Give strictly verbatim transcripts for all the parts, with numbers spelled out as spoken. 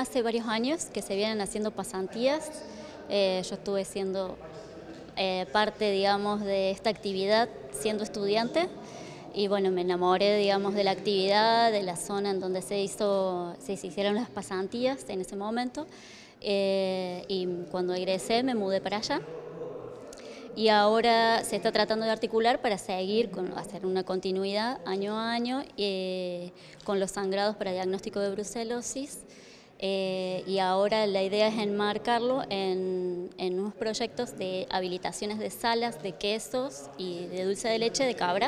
Hace varios años que se vienen haciendo pasantías. Eh, yo estuve siendo eh, parte, digamos, de esta actividad siendo estudiante y bueno, me enamoré, digamos, de la actividad, de la zona en donde se hizo, se hicieron las pasantías en ese momento, eh, y cuando egresé me mudé para allá. Y ahora se está tratando de articular para seguir, con, hacer una continuidad año a año eh, con los sangrados para diagnóstico de brucelosis. Eh, y ahora la idea es enmarcarlo en, en unos proyectos de habilitaciones de salas de quesos y de dulce de leche de cabra.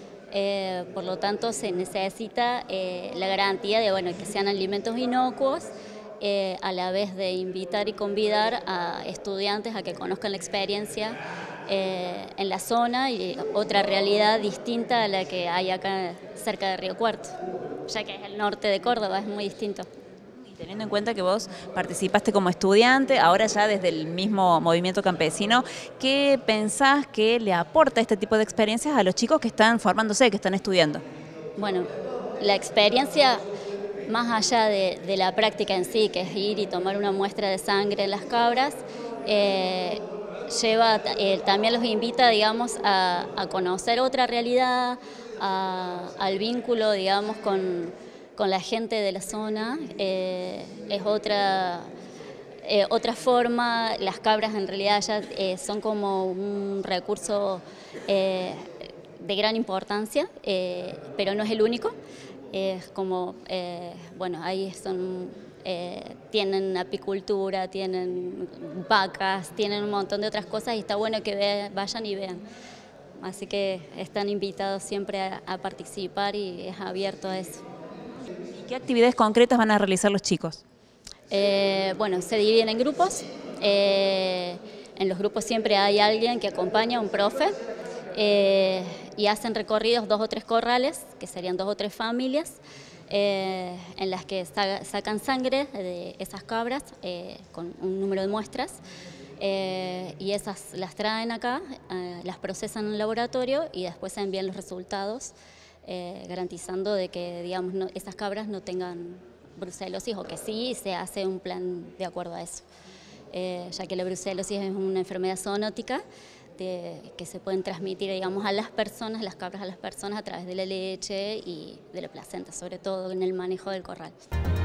Eh, por lo tanto, se necesita eh, la garantía de bueno, que sean alimentos inocuos, eh, a la vez de invitar y convidar a estudiantes a que conozcan la experiencia eh, en la zona y otra realidad distinta a la que hay acá cerca de Río Cuarto, ya que es el norte de Córdoba, es muy distinto. Teniendo en cuenta que vos participaste como estudiante, ahora ya desde el mismo movimiento campesino, ¿qué pensás que le aporta este tipo de experiencias a los chicos que están formándose, que están estudiando? Bueno, la experiencia, más allá de, de la práctica en sí, que es ir y tomar una muestra de sangre en las cabras, eh, lleva, eh, también los invita, digamos, a, a conocer otra realidad, a, al vínculo, digamos, con, con la gente de la zona. Eh, es otra, eh, otra forma. Las cabras en realidad ya eh, son como un recurso eh, de gran importancia, eh, pero no es el único. Es como, eh, bueno, ahí son, eh, tienen apicultura, tienen vacas, tienen un montón de otras cosas y está bueno que ve, vayan y vean. Así que están invitados siempre a, a participar y es abierto a eso. ¿Y qué actividades concretas van a realizar los chicos? Eh, bueno, se dividen en grupos. Eh, en los grupos siempre hay alguien que acompaña, un profe. Eh, y hacen recorridos dos o tres corrales, que serían dos o tres familias, eh, en las que sa sacan sangre de esas cabras eh, con un número de muestras, eh, y esas las traen acá, eh, las procesan en el laboratorio y después se envían los resultados, eh, garantizando de que digamos, no, esas cabras no tengan brucelosis o que sí, se hace un plan de acuerdo a eso, eh, ya que la brucelosis es una enfermedad zoonótica que se pueden transmitir, digamos, a las personas, las cabras a las personas a través de la leche y de la placenta, sobre todo en el manejo del corral.